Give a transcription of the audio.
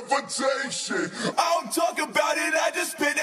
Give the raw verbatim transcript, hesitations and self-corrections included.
never take shit. I don't talk about it, I just spit